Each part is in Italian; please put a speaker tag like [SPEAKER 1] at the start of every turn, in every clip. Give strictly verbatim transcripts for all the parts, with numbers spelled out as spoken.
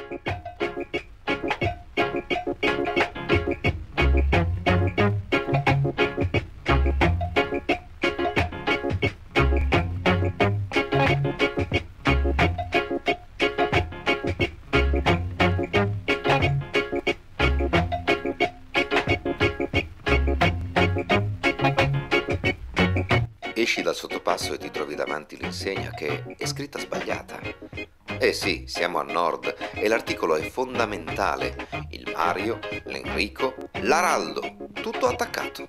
[SPEAKER 1] Esci dal sottopasso e ti trovi davanti l'insegna che è scritta sbagliata. Eh sì, siamo a nord e l'articolo è fondamentale. Il Mario, l'Enrico, l'Araldo, tutto attaccato.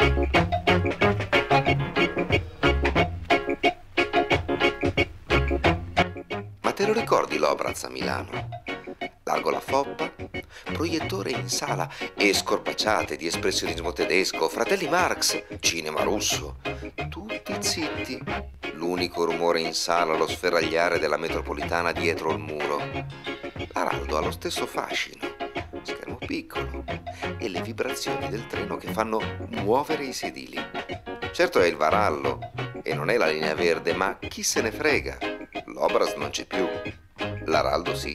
[SPEAKER 1] Ma te lo ricordi l'Obraz a Milano? Largo la Foppa, proiettore in sala e scorpacciate di espressionismo tedesco, fratelli Marx, cinema russo, tutti zitti. L'unico rumore in sala lo sferragliare della metropolitana dietro il muro. L'Araldo ha lo stesso fascino, schermo piccolo e le vibrazioni del treno che fanno muovere i sedili. Certo è il Varallo e non è la linea verde, ma chi se ne frega? L'Obraz non c'è più, l'Araldo sì.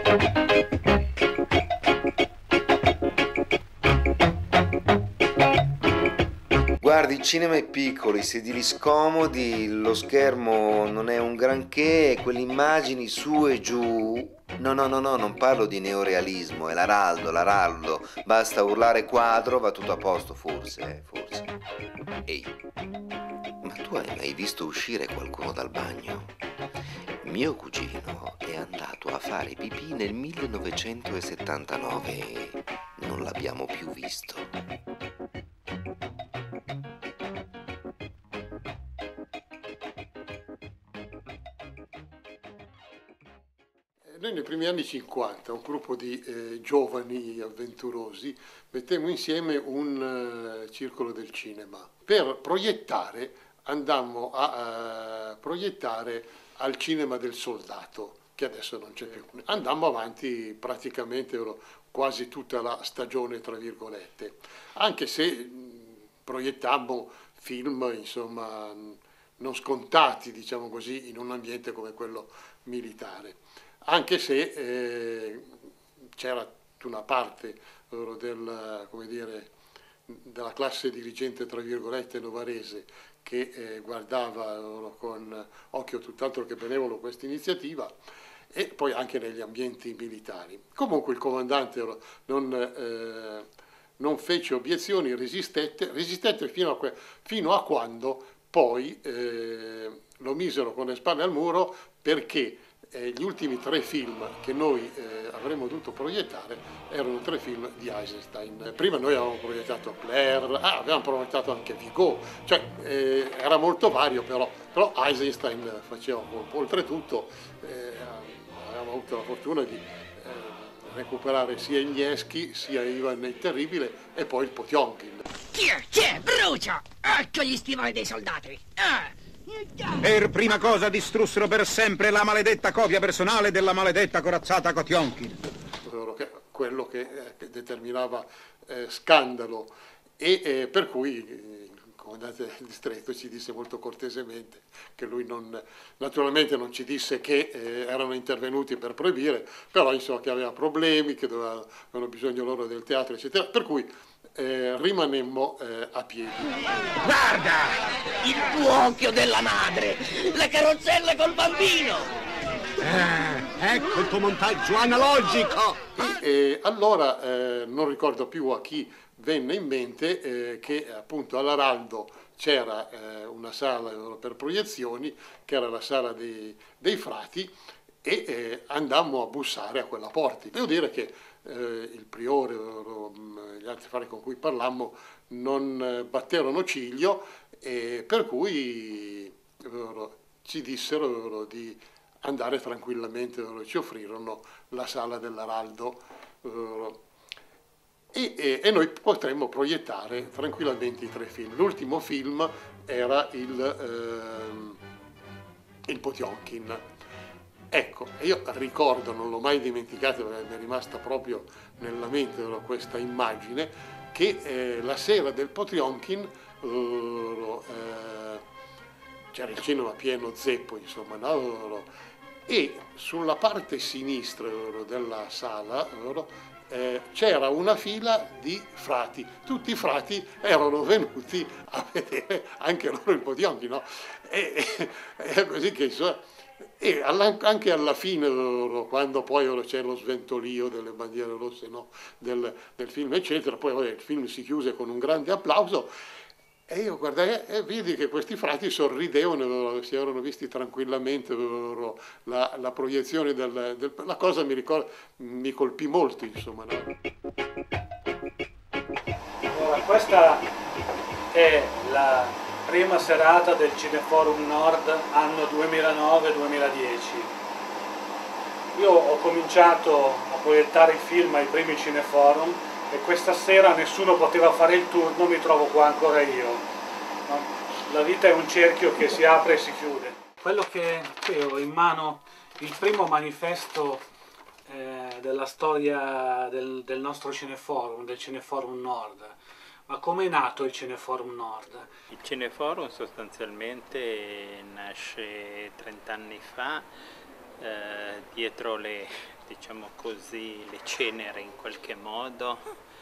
[SPEAKER 1] Guardi, il cinema è piccolo, i sedili scomodi, lo schermo non è un granché, e quelle immagini su e giù. No, no, no, no, non parlo di neorealismo, è l'Araldo, l'Araldo. Basta urlare quadro, va tutto a posto, forse, eh, forse. Ehi, ma tu hai mai visto uscire qualcuno dal bagno? Mio cugino è andato a fare pipì nel millenovecentosettantanove e non l'abbiamo più visto.
[SPEAKER 2] Noi nei primi anni cinquanta, un gruppo di eh, giovani avventurosi, mettemmo insieme un uh, circolo del cinema. Per proiettare, andammo a uh, proiettare al cinema del soldato, che adesso non c'è più. Andammo avanti praticamente quasi tutta la stagione, tra virgolette, anche se mh, proiettammo film, insomma, non scontati, diciamo così, in un ambiente come quello militare. Anche se eh, c'era una parte eh, del, come dire, della classe dirigente, tra virgolette, novarese, che eh, guardava eh, con occhio tutt'altro che benevolo questa iniziativa, e poi anche negli ambienti militari. Comunque il comandante non, eh, non fece obiezioni, resistette, resistette fino a, que, fino a quando poi eh, lo misero con le spalle al muro, perché Eh, gli ultimi tre film che noi eh, avremmo dovuto proiettare erano tre film di Eisenstein. Eh, prima noi avevamo proiettato Claire, ah, avevamo proiettato anche Vigo, cioè eh, era molto vario, però, però Eisenstein faceva colpo. Oltretutto eh, avevamo avuto la fortuna di eh, recuperare sia Igneschi, sia Ivan il Terribile e poi il Potjomkin.
[SPEAKER 3] Chi è? Chi è? Brucia! Ecco gli stivali dei soldati! Ah!
[SPEAKER 4] Per prima cosa distrussero per sempre la maledetta copia personale della maledetta corazzata Potjomkin.
[SPEAKER 2] Quello che, eh, che determinava eh, scandalo e eh, per cui eh, il comandante del distretto ci disse molto cortesemente che lui non, naturalmente non ci disse che eh, erano intervenuti per proibire, però insomma che aveva problemi, che doveva, avevano bisogno loro del teatro, eccetera, per cui Eh, rimanemmo eh, a piedi.
[SPEAKER 3] Guarda! Il tuo occhio della madre! Le carrozzelle col bambino!
[SPEAKER 4] Eh, ecco il tuo montaggio analogico!
[SPEAKER 2] E eh, allora eh, non ricordo più a chi venne in mente eh, che appunto all'Araldo c'era eh, una sala per proiezioni, che era la sala dei, dei frati, e eh, andammo a bussare a quella porta. Devo dire che eh, il priore, gli altri fari con cui parlammo, non batterono ciglio, e per cui eh, ci dissero di andare tranquillamente, ci offrirono la sala dell'Araldo eh, e, e, e noi potremmo proiettare tranquillamente i tre film. L'ultimo film era il, eh, il Potjomkin. Ecco, io ricordo, non l'ho mai dimenticato perché mi è rimasta proprio nella mente questa immagine, che eh, la sera del Potjomkin eh, c'era il cinema pieno zeppo, insomma, no? e sulla parte sinistra della sala eh, c'era una fila di frati. Tutti i frati erano venuti a vedere anche loro il Potionchi, no? E, e, e così che insomma, e alla, anche alla fine, quando poi c'è lo sventolio delle bandiere rosse, no? del, del film, eccetera, poi vabbè, il film si chiuse con un grande applauso. E io guardai e vidi che questi frati sorridevano, si erano visti tranquillamente la, la proiezione del, del... La cosa mi, ricorda, mi colpì molto, insomma. No?
[SPEAKER 5] Allora, questa è la prima serata del Cineforum Nord anno duemilanove duemiladieci. Io ho cominciato a proiettare i film ai primi Cineforum e questa sera nessuno poteva fare il turno, mi trovo qua ancora io. No? La vita è un cerchio che si apre e si chiude. Quello che qui ho in mano, il primo manifesto eh, della storia del, del nostro Cineforum, del Cineforum Nord. Ma come è nato il Cineforum Nord?
[SPEAKER 6] Il Cineforum sostanzialmente nasce trent'anni fa, eh, dietro le, diciamo così, le ceneri in qualche modo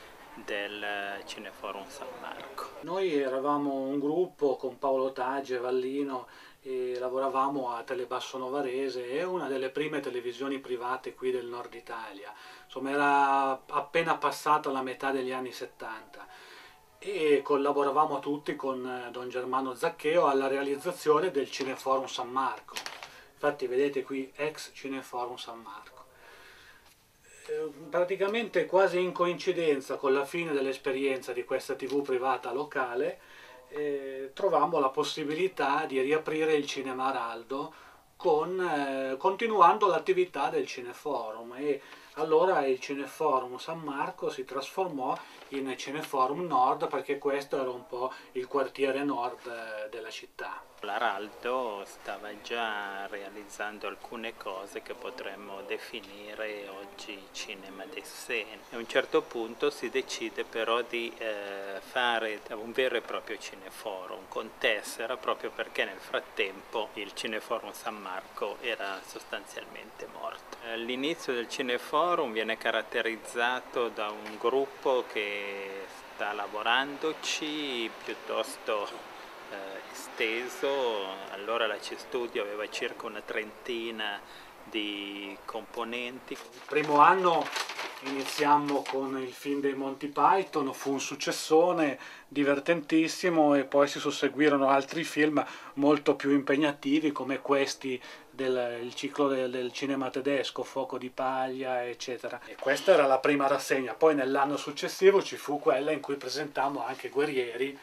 [SPEAKER 6] del Cineforum San Marco.
[SPEAKER 5] Noi eravamo un gruppo con Paolo Taggi e Vallino e lavoravamo a Telebasso Novarese, è una delle prime televisioni private qui del nord Italia. Insomma, era appena passata la metà degli anni settanta. E collaboravamo tutti con Don Germano Zaccheo alla realizzazione del Cineforum San Marco. Infatti vedete qui ex Cineforum San Marco. Eh, praticamente quasi in coincidenza con la fine dell'esperienza di questa tivù privata locale eh, trovammo la possibilità di riaprire il Cinema Araldo con, eh, continuando l'attività del Cineforum, e allora il Cineforum San Marco si trasformò in Cineforum Nord perché questo era un po' il quartiere nord della città.
[SPEAKER 6] L'Araldo stava già realizzando alcune cose che potremmo definire oggi cinema d'essene. A un certo punto si decide però di eh, fare un vero e proprio cineforum con tessera, proprio perché nel frattempo il Cineforum San Marco era sostanzialmente morto. L'inizio del cineforum viene caratterizzato da un gruppo che sta lavorandoci piuttosto Eh, esteso. Allora la C-Studio aveva circa una trentina di componenti.
[SPEAKER 5] Il primo anno iniziammo con il film dei Monty Python, fu un successone divertentissimo e poi si susseguirono altri film molto più impegnativi come questi del il ciclo del, del cinema tedesco, Fuoco di paglia, eccetera. E questa era la prima rassegna. Poi nell'anno successivo ci fu quella in cui presentammo anche Guerrieri.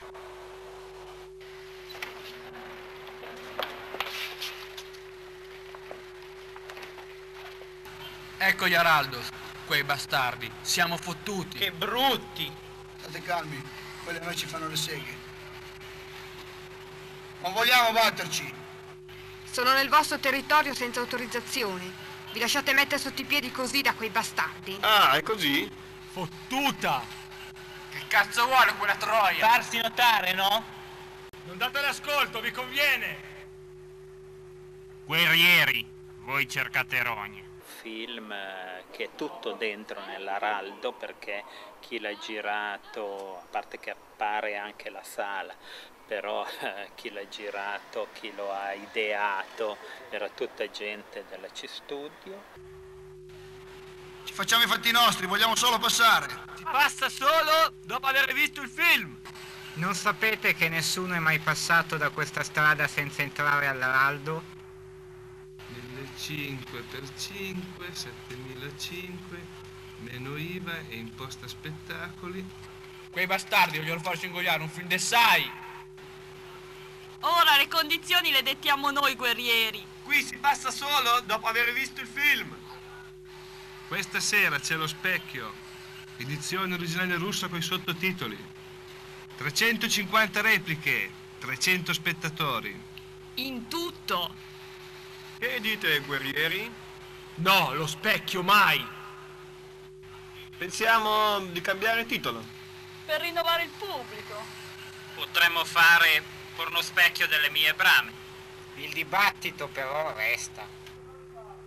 [SPEAKER 7] Ecco gli Araldo, quei bastardi, siamo fottuti.
[SPEAKER 3] Che brutti!
[SPEAKER 8] State calmi, quelle a noi ci fanno le seghe. Non vogliamo batterci.
[SPEAKER 9] Sono nel vostro territorio senza autorizzazione. Vi lasciate mettere sotto i piedi così da quei bastardi?
[SPEAKER 8] Ah, è così?
[SPEAKER 7] Fottuta! Che cazzo vuole quella troia?
[SPEAKER 3] Farsi notare, no?
[SPEAKER 7] Non date l'ascolto, vi conviene!
[SPEAKER 10] Guerrieri, voi cercate rogne.
[SPEAKER 6] Film che è tutto dentro nell'Araldo, perché chi l'ha girato, a parte che appare anche la sala, però eh, chi l'ha girato, chi lo ha ideato, era tutta gente della C-Studio.
[SPEAKER 8] Ci facciamo i fatti nostri, vogliamo solo passare.
[SPEAKER 7] Si passa solo dopo aver visto il film!
[SPEAKER 10] Non sapete che nessuno è mai passato da questa strada senza entrare all'Araldo?
[SPEAKER 11] cinque per cinque, settemilacinque, meno I V A e imposta spettacoli.
[SPEAKER 7] Quei bastardi vogliono farci ingoiare un film de sai!
[SPEAKER 12] Ora le condizioni le dettiamo noi, guerrieri.
[SPEAKER 7] Qui si passa solo dopo aver visto il film.
[SPEAKER 11] Questa sera c'è lo Specchio, edizione originale russa con i sottotitoli. trecentocinquanta repliche, trecento spettatori.
[SPEAKER 12] In tutto.
[SPEAKER 7] Che dite, guerrieri? No, lo Specchio mai! Pensiamo di cambiare titolo.
[SPEAKER 12] Per rinnovare il pubblico.
[SPEAKER 10] Potremmo fare Porno Specchio delle mie brame. Il dibattito però resta.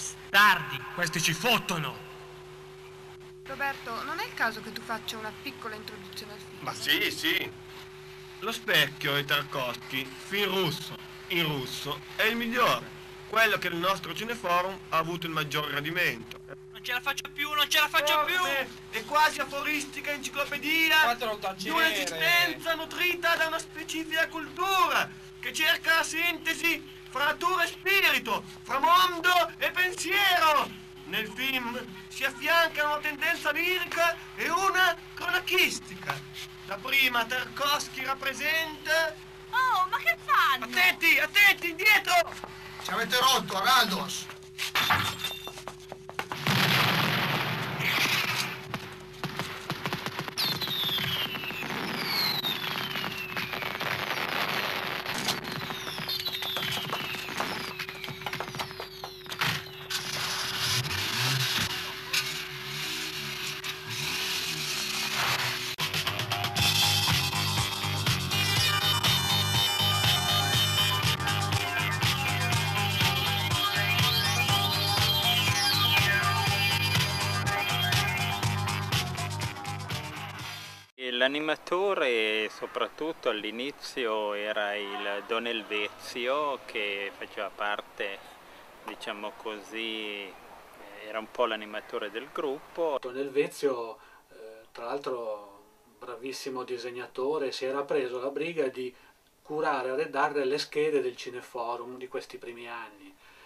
[SPEAKER 7] Psst, tardi, questi ci fottono.
[SPEAKER 9] Roberto, non è il caso che tu faccia una piccola introduzione al film?
[SPEAKER 7] Ma sì, sì. Lo specchio di Tarkovsky, film russo, in russo, è il migliore. Quello che nel nostro cineforum ha avuto il maggior gradimento.
[SPEAKER 12] Non ce la faccio più, non ce la faccio
[SPEAKER 7] Oh,
[SPEAKER 12] più!
[SPEAKER 7] beh, è quasi aforistica enciclopedia di un'esistenza nutrita da una specifica cultura che cerca la sintesi fra natura e spirito, fra mondo e pensiero. Nel film si affiancano una tendenza lirica e una cronachistica. La prima Tarkovsky rappresenta...
[SPEAKER 12] Oh, ma che fanno?
[SPEAKER 7] Attenti, attenti, indietro!
[SPEAKER 8] Ci avete rotto, Araldos!
[SPEAKER 6] L'animatore soprattutto all'inizio era il Don Elvezio, che faceva parte, diciamo così, era un po' l'animatore del gruppo.
[SPEAKER 5] Don Elvezio, eh, tra l'altro bravissimo disegnatore, si era preso la briga di curare e redare le schede del Cineforum di questi primi anni.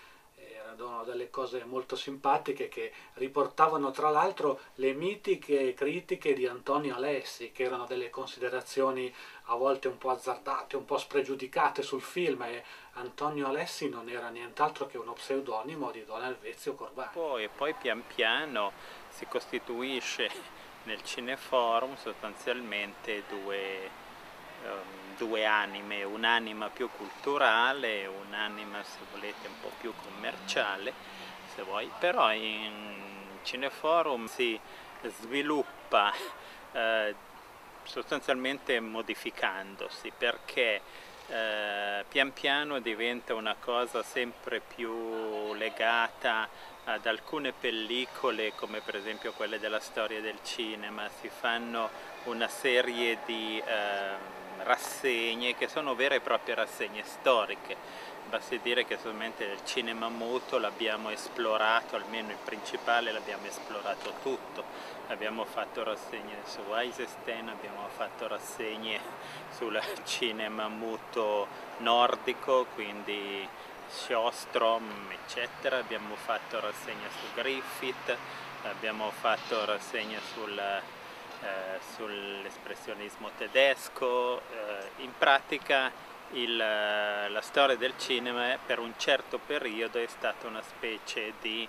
[SPEAKER 5] Erano delle cose molto simpatiche che riportavano tra l'altro le mitiche critiche di Antonio Alessi, che erano delle considerazioni a volte un po' azzardate, un po' spregiudicate sul film, e Antonio Alessi non era nient'altro che uno pseudonimo di Don Elvezio Corbani.
[SPEAKER 6] Poi, poi pian piano si costituisce nel Cineforum sostanzialmente due, um, due anime, un'anima più culturale e un'anima, se volete, un po' più commerciale, se vuoi, però in Cineforum si sviluppa eh, sostanzialmente modificandosi, perché eh, pian piano diventa una cosa sempre più legata ad alcune pellicole, come per esempio quelle della storia del cinema. Si fanno una serie di eh, rassegne che sono vere e proprie rassegne storiche. Basti dire che solamente il cinema muto l'abbiamo esplorato, almeno il principale l'abbiamo esplorato tutto. Abbiamo fatto rassegne su Eisenstein, abbiamo fatto rassegne sul cinema muto nordico, quindi Sjöström, eccetera. Abbiamo fatto rassegne su Griffith, abbiamo fatto rassegne sul Eh, sull'espressionismo tedesco. Eh, in pratica il, la storia del cinema per un certo periodo è stata una specie di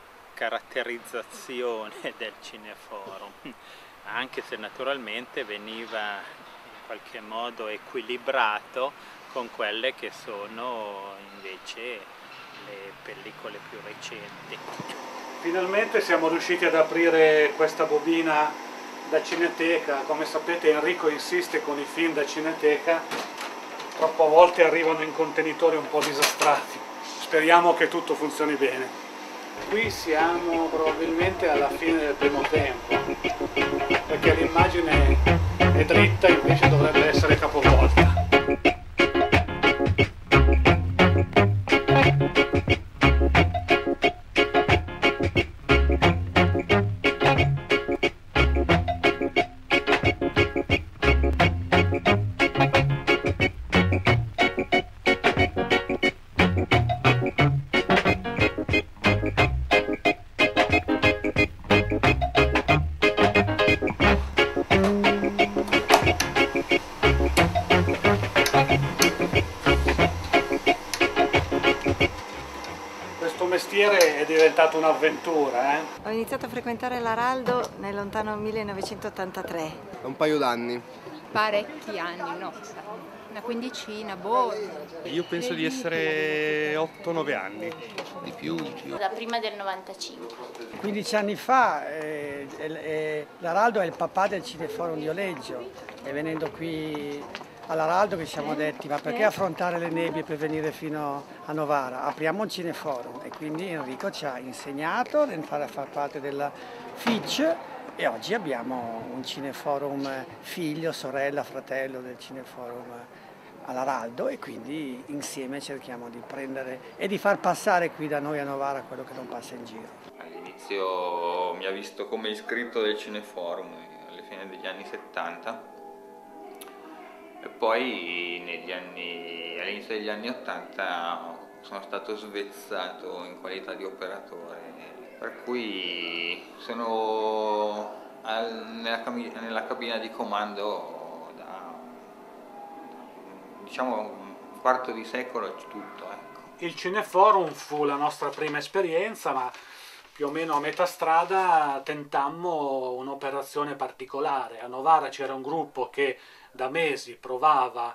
[SPEAKER 6] caratterizzazione del Cineforum, anche se naturalmente veniva in qualche modo equilibrato con quelle che sono invece le pellicole più recenti.
[SPEAKER 5] Finalmente siamo riusciti ad aprire questa bobina da Cineteca. Come sapete Enrico insiste con i film da Cineteca, troppo a volte arrivano in contenitori un po' disastrati. Speriamo che tutto funzioni bene. Qui siamo probabilmente alla fine del primo tempo, perché l'immagine è dritta, invece dovrebbe essere capovolta. È diventata un'avventura, eh?
[SPEAKER 13] Ho iniziato a frequentare l'Araldo nel lontano millenovecentottantatré.
[SPEAKER 14] Un paio d'anni.
[SPEAKER 15] Parecchi anni, no? Una quindicina, boh.
[SPEAKER 16] Io penso di essere otto nove anni.
[SPEAKER 14] Di più, di più.
[SPEAKER 17] Da prima del novantacinque.
[SPEAKER 18] quindici anni fa eh, eh, l'Araldo è il papà del Cineforum di Oleggio, e venendo qui all'Araldo che ci siamo detti ma perché affrontare le nebbie per venire fino a Novara? Apriamo un cineforum, e quindi Enrico ci ha insegnato a far, a far parte della F I C, e oggi abbiamo un cineforum figlio, sorella, fratello del cineforum all'Araldo, e quindi insieme cerchiamo di prendere e di far passare qui da noi a Novara quello che non passa in giro.
[SPEAKER 17] All'inizio mi ha visto come iscritto del cineforum alle fine degli anni settanta, e poi negli anni, all'inizio degli anni ottanta sono stato svezzato in qualità di operatore, per cui sono al, nella, nella cabina di comando da, diciamo, un quarto di secolo tutto. Ecco.
[SPEAKER 5] Il Cineforum fu la nostra prima esperienza, ma più o meno a metà strada tentammo un'operazione particolare. A Novara c'era un gruppo che da mesi provava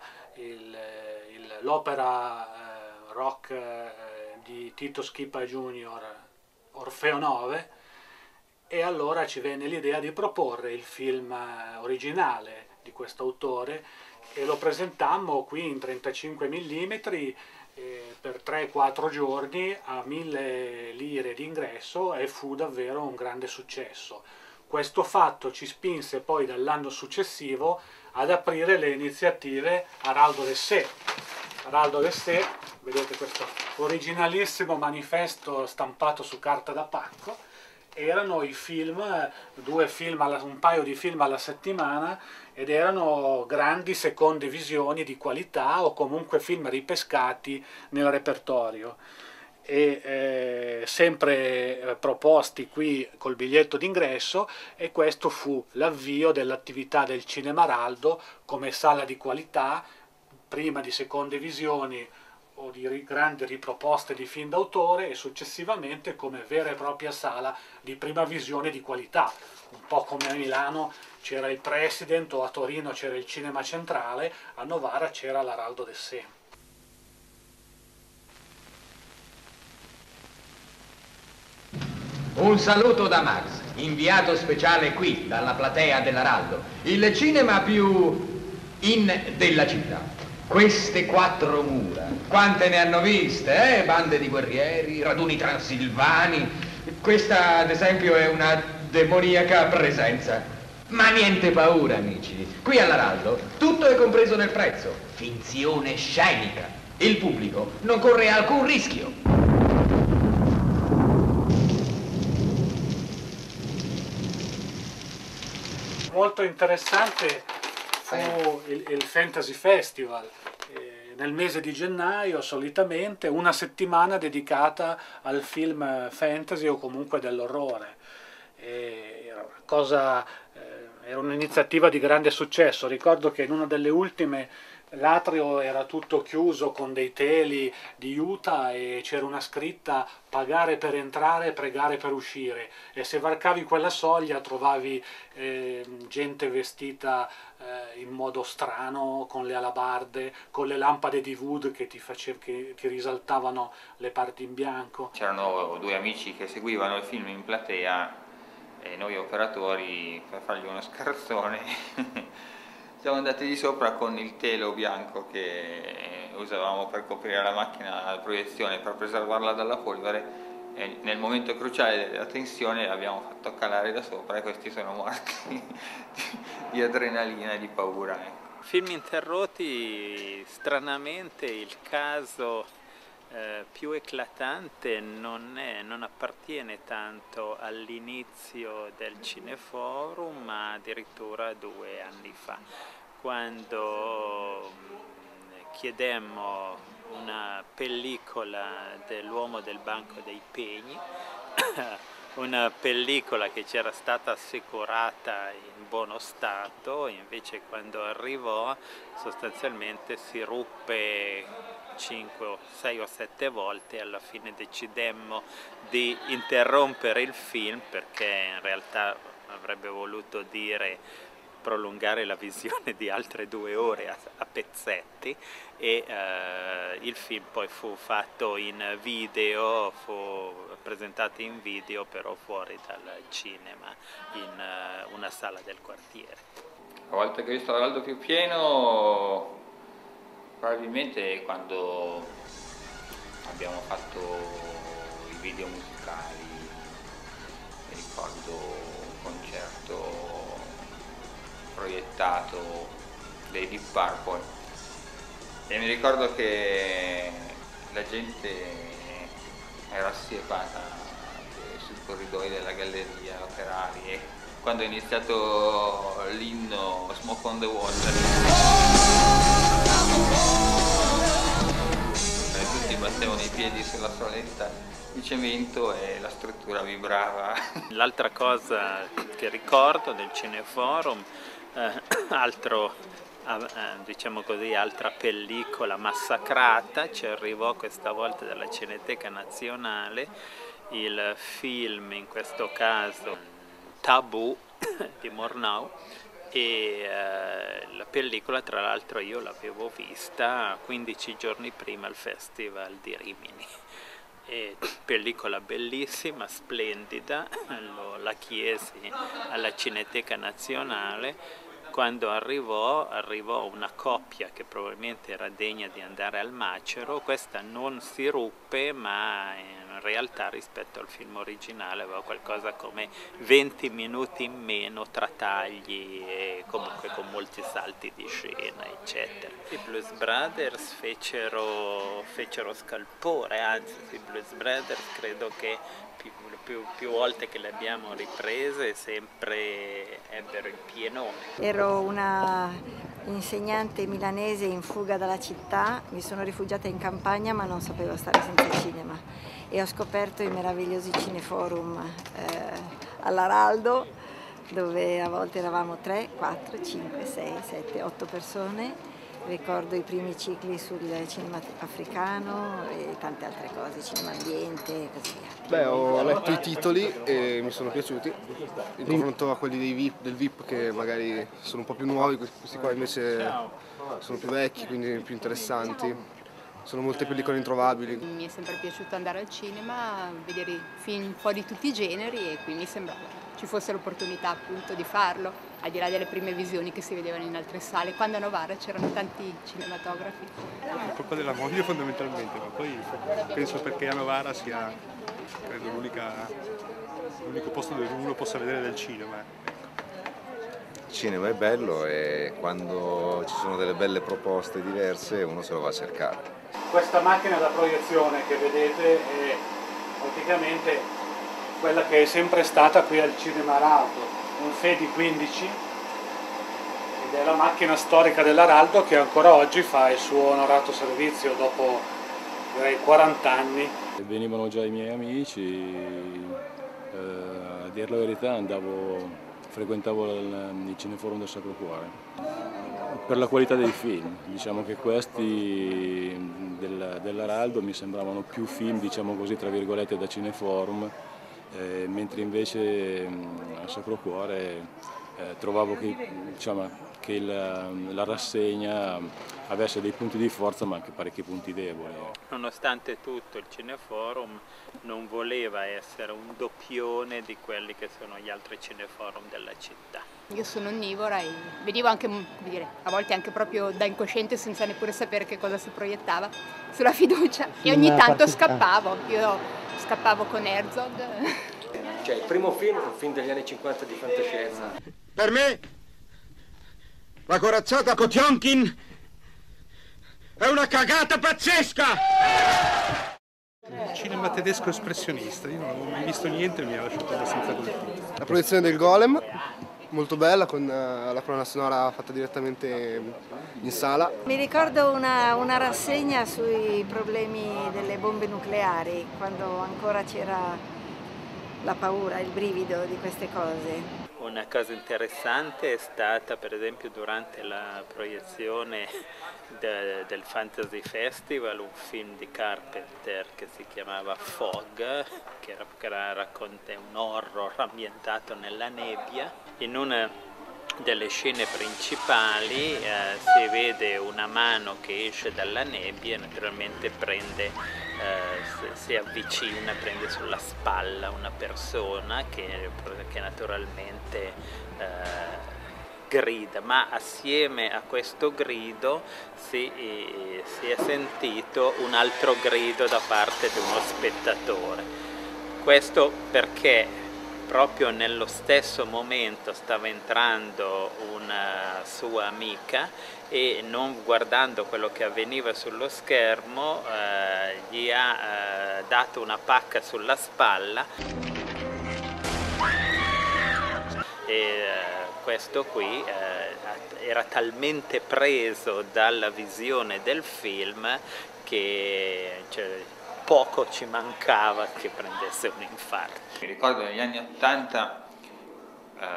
[SPEAKER 5] l'opera eh, rock eh, di Tito Schippa Junior, Orfeo nove, e allora ci venne l'idea di proporre il film originale di questo autore e lo presentammo qui in trentacinque millimetri eh, per tre quattro giorni a mille lire di ingresso, e fu davvero un grande successo. Questo fatto ci spinse poi dall'anno successivo ad aprire le iniziative Araldo d'Essè. Araldo d'Essè, vedete questo originalissimo manifesto stampato su carta da pacco, erano i film, due film, alla, un paio di film alla settimana, ed erano grandi seconde visioni di qualità o comunque film ripescati nel repertorio. E eh, sempre eh, proposti qui col biglietto d'ingresso, e questo fu l'avvio dell'attività del Cinema Araldo come sala di qualità, prima di seconde visioni o di ri grandi riproposte di film d'autore, e successivamente come vera e propria sala di prima visione di qualità, un po' come a Milano c'era il President o a Torino c'era il Cinema Centrale, a Novara c'era l'Araldo d'Essè.
[SPEAKER 19] Un saluto da Max, inviato speciale qui, dalla platea dell'Araldo, il cinema più in della città. Queste quattro mura, quante ne hanno viste, eh? Bande di guerrieri, raduni transilvani. Questa, ad esempio, è una demoniaca presenza. Ma niente paura, amici. Qui all'Araldo tutto è compreso nel prezzo. Finzione scenica. Il pubblico non corre alcun rischio.
[SPEAKER 5] Molto interessante fu il, il Fantasy Festival, eh, nel mese di gennaio solitamente una settimana dedicata al film fantasy o comunque dell'orrore. Era cosa, eh, era un'iniziativa di grande successo. Ricordo che in una delle ultime l'atrio era tutto chiuso con dei teli di Utah e c'era una scritta: pagare per entrare, pregare per uscire, e se varcavi quella soglia trovavi eh, gente vestita eh, in modo strano, con le alabarde, con le lampade di wood che ti, face... che ti risaltavano le parti in bianco.
[SPEAKER 17] C'erano due amici che seguivano il film in platea e noi operatori, per fargli uno scherzone, siamo andati di sopra con il telo bianco che usavamo per coprire la macchina alla proiezione per preservarla dalla polvere, e nel momento cruciale della tensione l'abbiamo fatto calare da sopra e questi sono morti di adrenalina e di paura.
[SPEAKER 6] Film interrotti, stranamente il caso eh, più eclatante non, è, non appartiene tanto all'inizio del Cineforum, ma addirittura due anni fa, quando chiedemmo una pellicola dell'Uomo del Banco dei Pegni, una pellicola che c'era stata assicurata in buono stato, invece quando arrivò sostanzialmente si ruppe cinque, sei o sette volte, e alla fine decidemmo di interrompere il film perché in realtà avrebbe voluto dire prolungare la visione di altre due ore a, a pezzetti, e eh, il film poi fu fatto in video, fu presentato in video però fuori dal cinema, in uh, una sala del quartiere.
[SPEAKER 17] La volta che ho visto l'Araldo più pieno Probabilmente quando abbiamo fatto i video musicali, mi ricordo un concerto proiettato dei Deep Purple e mi ricordo che la gente era assiepata sui corridoi della galleria laterali e quando è iniziato l'inno Smoke on the Water tutti battevano i piedi sulla soletta di cemento e la struttura vibrava.
[SPEAKER 6] L'altra cosa che ricordo del Cineforum, eh, altro, eh, diciamo così, altra pellicola massacrata, ci arrivò questa volta dalla Cineteca Nazionale il film, in questo caso Tabù di Murnau, e eh, la pellicola tra l'altro io l'avevo vista quindici giorni prima al Festival di Rimini. E pellicola bellissima, splendida, lo, la chiesi alla Cineteca Nazionale. Quando arrivò, arrivò una coppia che probabilmente era degna di andare al macero. Questa non si ruppe, ma in realtà rispetto al film originale aveva qualcosa come venti minuti in meno tra tagli e comunque con molti salti di scena, eccetera. I Blues Brothers fecero, fecero scalpore, anzi i Blues Brothers credo che più, più, più volte che le abbiamo riprese sempre ebbero il pienone.
[SPEAKER 13] Ero una insegnante milanese in fuga dalla città, mi sono rifugiata in campagna ma non sapevo stare senza cinema e ho scoperto i meravigliosi cineforum eh, all'Araldo, dove a volte eravamo tre, quattro, cinque, sei, sette, otto persone. Ricordo i primi cicli sul cinema africano e tante altre cose, cinema ambiente e così via.
[SPEAKER 14] Beh, ho letto i titoli e mi sono piaciuti, in confronto a quelli dei V I P, del V I P che magari sono un po' più nuovi, questi qua invece sono più vecchi, quindi più interessanti. Sono molte pellicole introvabili.
[SPEAKER 15] Mi è sempre piaciuto andare al cinema, vedere film un po' di tutti i generi e quindi sembrava ci fosse l'opportunità appunto di farlo, al di là delle prime visioni che si vedevano in altre sale. Quando a Novara c'erano tanti cinematografi.
[SPEAKER 16] È colpa della moglie fondamentalmente, ma poi penso perché a Novara sia, credo, l'unico posto dove uno possa vedere del cinema.
[SPEAKER 20] Il cinema è bello e quando ci sono delle belle proposte diverse uno se lo va a cercare.
[SPEAKER 5] Questa macchina da proiezione che vedete è praticamente quella che è sempre stata qui al Cinema Araldo, un Fedi quindici, ed è la macchina storica dell'Araldo che ancora oggi fa il suo onorato servizio dopo direi quaranta anni.
[SPEAKER 21] Venivano già i miei amici, eh, a dire la verità andavo, frequentavo il, il Cineforum del Sacro Cuore. Per la qualità dei film, diciamo che questi del, dell'Araldo mi sembravano più film, diciamo così, tra virgolette, da Cineforum, eh, mentre invece mh, al Sacro Cuore eh, trovavo che, diciamo, che il, la rassegna avesse dei punti di forza ma anche parecchi punti deboli.
[SPEAKER 6] Nonostante tutto il Cineforum non voleva essere un doppione di quelli che sono gli altri cineforum della città.
[SPEAKER 15] Io sono onnivora e venivo anche, come dire, a volte anche proprio da incosciente senza neppure sapere che cosa si proiettava sulla fiducia e ogni tanto scappavo, io scappavo con Herzog.
[SPEAKER 22] Cioè il primo film è un film degli anni cinquanta di fantascienza.
[SPEAKER 4] Per me la corazzata Kotionkin è una cagata pazzesca!
[SPEAKER 16] Il cinema tedesco espressionista, io non ho mai visto niente e mi ha lasciato abbastanza colpito.
[SPEAKER 14] La proiezione del Golem, molto bella, con la colonna sonora fatta direttamente in sala.
[SPEAKER 13] Mi ricordo una, una rassegna sui problemi delle bombe nucleari, quando ancora c'era la paura, il brivido di queste cose.
[SPEAKER 6] Una cosa interessante è stata per esempio durante la proiezione de, del Fantasy Festival un film di Carpenter che si chiamava Fog, che era, che era racconta un horror ambientato nella nebbia. In una delle scene principali eh, si vede una mano che esce dalla nebbia e naturalmente prende, eh, si avvicina, prende sulla spalla una persona che, che naturalmente eh, grida, ma assieme a questo grido si, eh, si è sentito un altro grido da parte di uno spettatore. Questo perché proprio nello stesso momento stava entrando una sua amica e, non guardando quello che avveniva sullo schermo, eh, gli ha eh, dato una pacca sulla spalla. E, eh, questo qui eh, era talmente preso dalla visione del film che cioè, poco ci mancava che prendesse un infarto.
[SPEAKER 17] Mi ricordo negli anni ottanta, eh,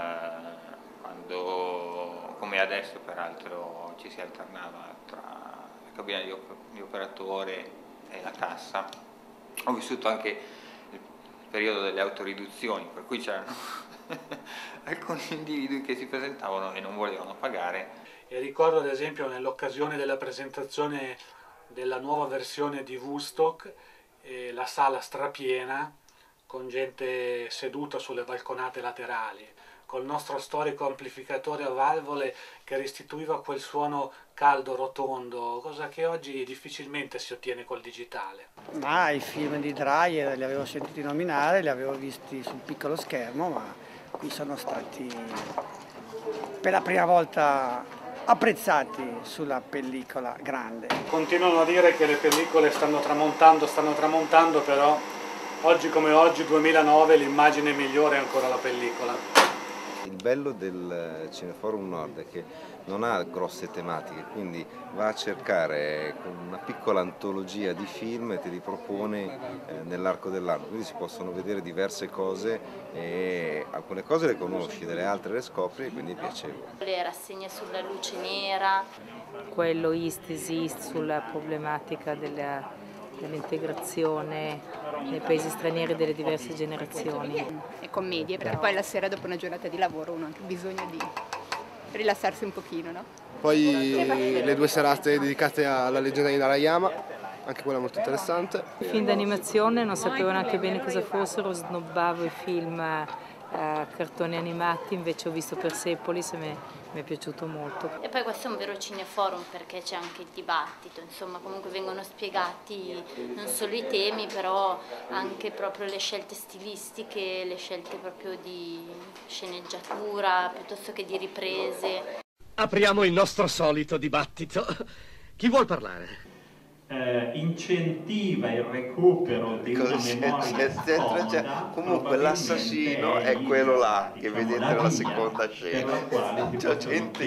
[SPEAKER 17] quando, come adesso peraltro, ci si alternava tra la cabina di, op di operatore e la cassa, ho vissuto anche il periodo delle autoriduzioni, per cui c'erano alcuni individui che si presentavano e non volevano pagare.
[SPEAKER 5] E ricordo ad esempio nell'occasione della presentazione della nuova versione di Woodstock, eh, la sala strapiena con gente seduta sulle balconate laterali, col nostro storico amplificatore a valvole che restituiva quel suono caldo, rotondo, cosa che oggi difficilmente si ottiene col digitale.
[SPEAKER 18] Ma i film di Dreyer li avevo sentiti nominare, li avevo visti sul piccolo schermo, ma qui sono stati per la prima volta apprezzati sulla pellicola grande.
[SPEAKER 5] Continuano a dire che le pellicole stanno tramontando, stanno tramontando, però oggi come oggi, duemilanove, l'immagine migliore è ancora la pellicola.
[SPEAKER 20] Il bello del Cineforum Nord è che non ha grosse tematiche, quindi va a cercare con una piccola antologia di film e te li propone eh, nell'arco dell'anno, quindi si possono vedere diverse cose e alcune cose le conosci, delle altre le scopri e quindi è piacevole.
[SPEAKER 1] Le rassegne sulla luce nera.
[SPEAKER 2] Quello East is East sulla problematica della dell'integrazione nei paesi stranieri delle diverse generazioni.
[SPEAKER 15] E commedie, perché poi la sera dopo una giornata di lavoro uno ha anche bisogno di rilassarsi un pochino, no?
[SPEAKER 14] Poi le due serate dedicate alla leggenda di Narayama, anche quella molto interessante.
[SPEAKER 2] I film d'animazione non sapevo neanche bene cosa fossero, snobbavo i film eh, cartoni animati, invece ho visto Persepolis e mi, mi è piaciuto molto.
[SPEAKER 1] E poi questo è un vero cineforum perché c'è anche il dibattito, insomma comunque vengono spiegati non solo i temi, però anche proprio le scelte stilistiche, le scelte proprio di sceneggiatura piuttosto che di riprese.
[SPEAKER 3] Apriamo il nostro solito dibattito. Chi vuol parlare?
[SPEAKER 6] Eh, incentiva il recupero di una memoria scomoda.
[SPEAKER 20] Comunque l'assassino è quello là che vedete nella seconda scena. C'è gente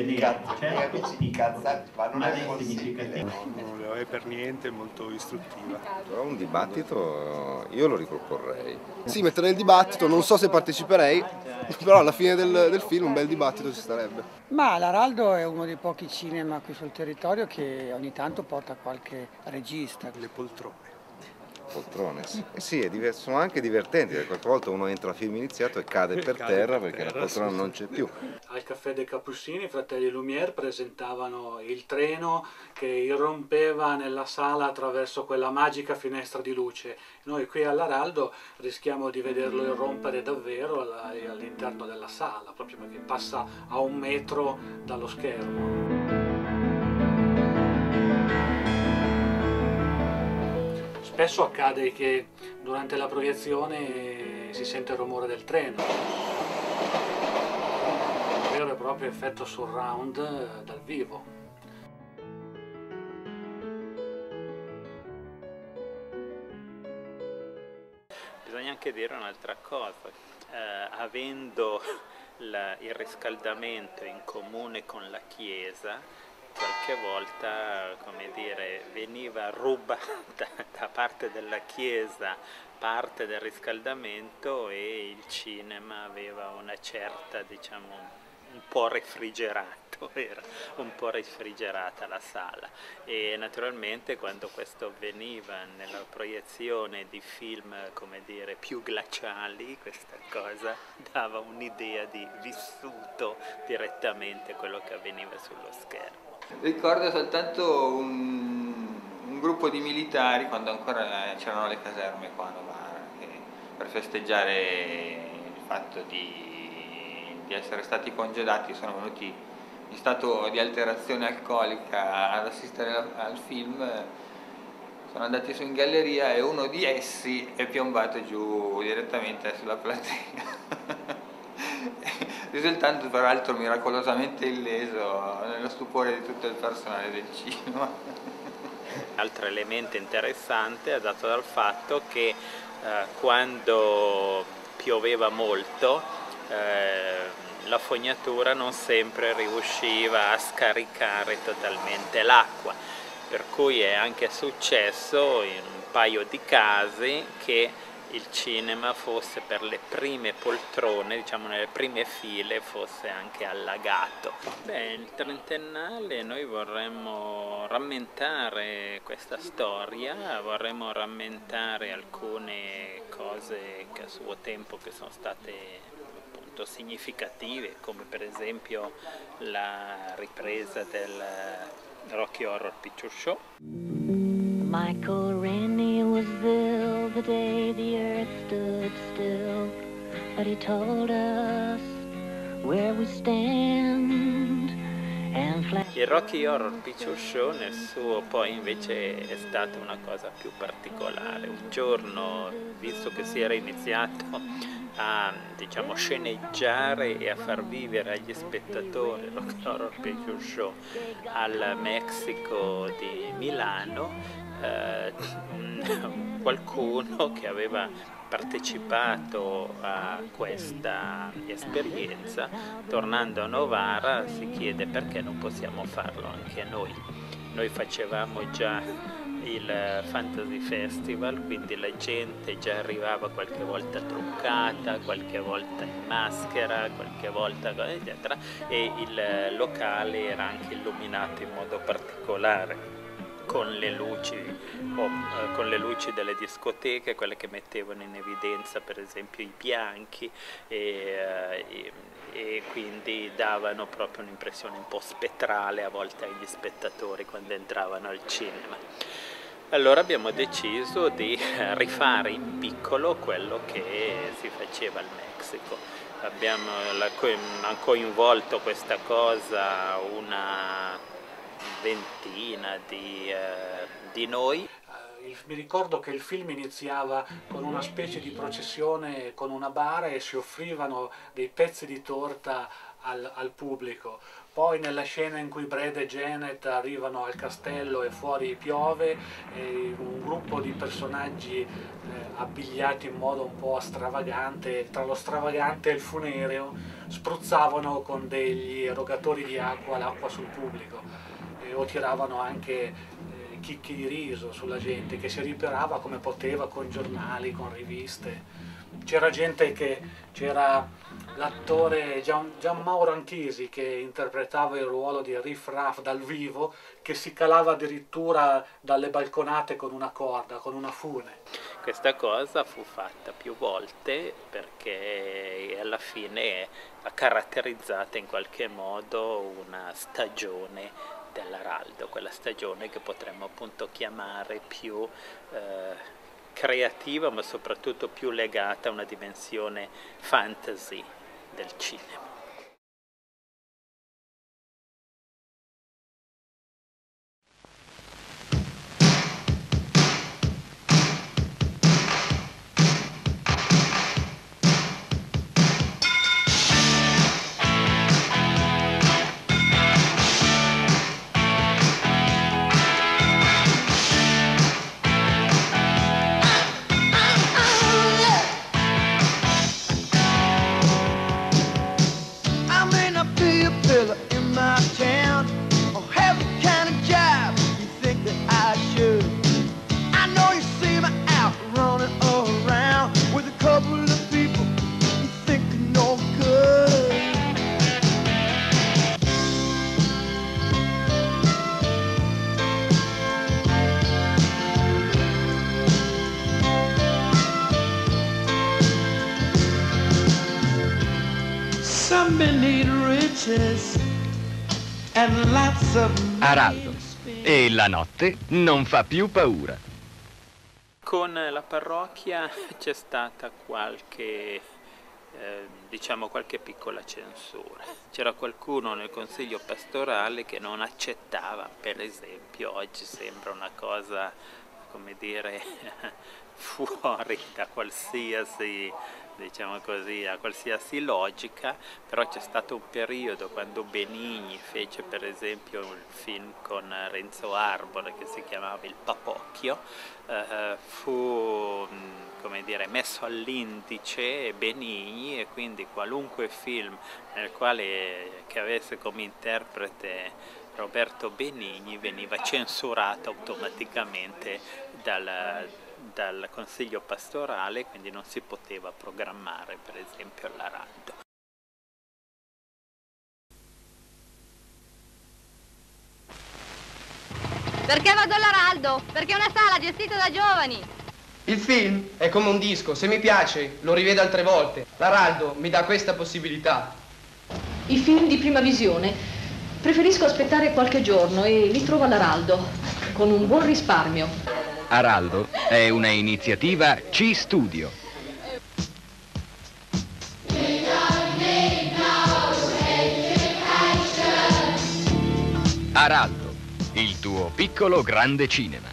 [SPEAKER 20] incazzata, ma non è possibile.
[SPEAKER 16] Non lo è per niente, molto istruttiva.
[SPEAKER 20] Però un dibattito io lo riproporrei.
[SPEAKER 14] Sì, mettere il dibattito, non so se parteciperei, però alla fine del, del film un bel dibattito ci starebbe.
[SPEAKER 18] Ma l'Araldo è uno dei pochi cinema qui sul territorio che ogni tanto porta qualche regista.
[SPEAKER 16] Le poltrone.
[SPEAKER 20] Poltrone, sì. Eh sì, è diver- sono anche divertenti, perché qualche volta uno entra a film iniziato e cade per
[SPEAKER 16] Cade
[SPEAKER 20] terra
[SPEAKER 16] per
[SPEAKER 20] perché
[SPEAKER 16] terra,
[SPEAKER 20] la poltrona
[SPEAKER 16] sì,
[SPEAKER 20] non c'è più.
[SPEAKER 5] Al Caffè dei Cappuccini i fratelli Lumière presentavano il treno che irrompeva nella sala attraverso quella magica finestra di luce. Noi qui all'Araldo rischiamo di vederlo irrompere davvero all'interno della sala, proprio perché passa a un metro dallo schermo. Spesso accade che durante la proiezione si sente il rumore del treno, un vero e proprio effetto surround dal vivo.
[SPEAKER 6] Bisogna anche dire un'altra cosa, eh, avendo la, il riscaldamento in comune con la chiesa, qualche volta, come dire, veniva rubata da parte della Chiesa parte del riscaldamento e il cinema aveva una certa, diciamo, un po' refrigerato, era un po' refrigerata la sala. E naturalmente quando questo avveniva nella proiezione di film, come dire, più glaciali, questa cosa dava un'idea di vissuto direttamente quello che avveniva sullo schermo.
[SPEAKER 17] Ricordo soltanto un, un gruppo di militari, quando ancora c'erano le caserme qua a Novara, che per festeggiare il fatto di, di essere stati congedati sono venuti in stato di alterazione alcolica ad assistere al film, sono andati su in galleria e uno di essi è piombato giù direttamente sulla platea, risultando peraltro miracolosamente illeso, nello stupore di tutto il personale del cinema.
[SPEAKER 6] Altro elemento interessante è dato dal fatto che eh, quando pioveva molto eh, la fognatura non sempre riusciva a scaricare totalmente l'acqua, per cui è anche successo in un paio di casi che il cinema fosse per le prime poltrone, diciamo nelle prime file, fosse anche allagato. Beh, il trentennale noi vorremmo rammentare questa storia, vorremmo rammentare alcune cose che a suo tempo che sono state appunto significative, come per esempio la ripresa del Rocky Horror Picture Show.
[SPEAKER 10] Michael Rennie was there the day the earth stood still, but he told us where we stand and fly.
[SPEAKER 6] Il Rocky Horror Picture Show nel suo poi invece è stata una cosa più particolare. Un giorno, visto che si era iniziato a diciamo sceneggiare e a far vivere agli spettatori il Rocky Horror Picture Show al Messico di Milano, eh, qualcuno che aveva partecipato a questa esperienza, tornando a Novara, si chiede perché non possiamo farlo anche noi. Noi facevamo già il Fantasy Festival, quindi la gente già arrivava qualche volta truccata, qualche volta in maschera, qualche volta eccetera, e il locale era anche illuminato in modo particolare con le luci o eh, con le luci delle discoteche, quelle che mettevano in evidenza per esempio i bianchi e, eh, e, e quindi davano proprio un'impressione un po' spettrale a volte agli spettatori quando entravano al cinema. Allora abbiamo deciso di rifare in piccolo quello che si faceva al Messico. Abbiamo coinvolto questa cosa una ventina di, eh, di noi.
[SPEAKER 5] Mi ricordo che il film iniziava con una specie di processione con una bara e si offrivano dei pezzi di torta al, al pubblico. Poi nella scena in cui Brad e Janet arrivano al castello e fuori piove, e un gruppo di personaggi eh, abbigliati in modo un po' stravagante, tra lo stravagante e il funereo, spruzzavano con degli erogatori di acqua l'acqua sul pubblico e, o tiravano anche eh, chicchi di riso sulla gente che si riparava come poteva con giornali, con riviste. C'era gente che c'era l'attore Gian, Gian Mauro Anchisi che interpretava il ruolo di Riff Raff dal vivo, che si calava addirittura dalle balconate con una corda, con una fune.
[SPEAKER 6] Questa cosa fu fatta più volte perché alla fine ha caratterizzato in qualche modo una stagione dell'Araldo, quella stagione che potremmo appunto chiamare più eh, creativa, ma soprattutto più legata a una dimensione fantasy del cinema.
[SPEAKER 19] Araldo. E la notte non fa più paura.
[SPEAKER 6] Con la parrocchia c'è stata qualche eh, diciamo qualche piccola censura. C'era qualcuno nel consiglio pastorale che non accettava, per esempio, oggi sembra una cosa, come dire, fuori da qualsiasi, diciamo così, a qualsiasi logica, però c'è stato un periodo quando Benigni fece per esempio un film con Renzo Arbore che si chiamava Il Papocchio, eh, fu, come dire, messo all'indice Benigni, e quindi qualunque film nel quale che avesse come interprete Roberto Benigni veniva censurato automaticamente dal, dal consiglio pastorale, quindi non si poteva programmare per esempio all'Araldo.
[SPEAKER 9] Perché vado all'Araldo? Perché è una sala gestita da giovani.
[SPEAKER 11] Il film è come un disco, se mi piace lo rivedo altre volte. L'Araldo mi dà questa possibilità.
[SPEAKER 23] I film di prima visione preferisco aspettare qualche giorno e li trovo all'Araldo, con un buon risparmio.
[SPEAKER 19] Araldo è una iniziativa C-Studio. Araldo, il tuo piccolo grande cinema.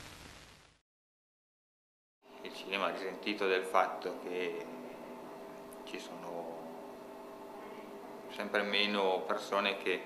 [SPEAKER 17] Il cinema ha risentito del fatto che ci sono sempre meno persone che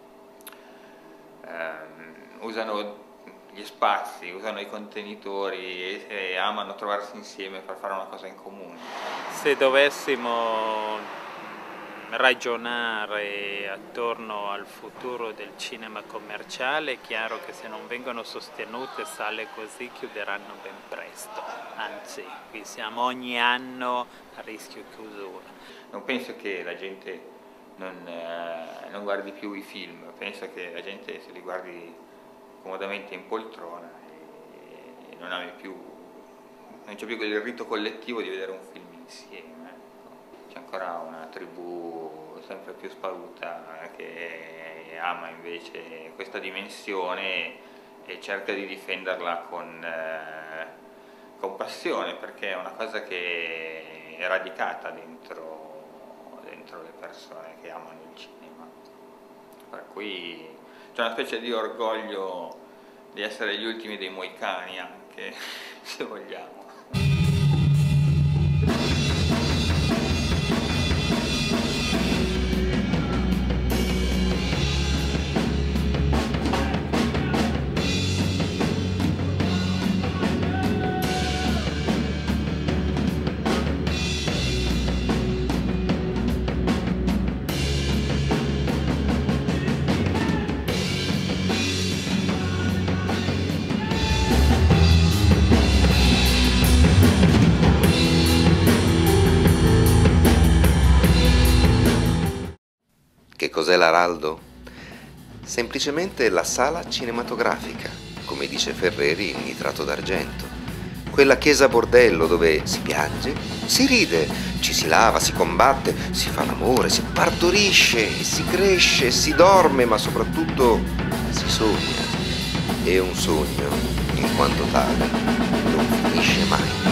[SPEAKER 17] ehm, usano gli spazi, usano i contenitori e, e amano trovarsi insieme per fare una cosa in comune.
[SPEAKER 6] Se dovessimo ragionare attorno al futuro del cinema commerciale, è chiaro che se non vengono sostenute sale così chiuderanno ben presto, anzi qui siamo ogni anno a rischio chiusura.
[SPEAKER 17] Non penso che la gente non, eh, non guardi più i film, penso che la gente se li guardi comodamente in poltrona e, e non ami più, non c'è più quel rito collettivo di vedere un film insieme. C'è ancora una tribù sempre più sparuta che ama invece questa dimensione e cerca di difenderla con, eh, con passione, perché è una cosa che è radicata dentro, dentro le persone che amano il cinema. Per cui c'è una specie di orgoglio di essere gli ultimi dei moicani anche, se vogliamo.
[SPEAKER 20] Che cos'è l'Araldo? Semplicemente la sala cinematografica, come dice Ferreri in Nitrato d'Argento. Quella chiesa bordello dove si piange, si ride, ci si lava, si combatte, si fa l'amore, si partorisce, si cresce, si dorme, ma soprattutto si sogna. E un sogno, in quanto tale, non finisce mai.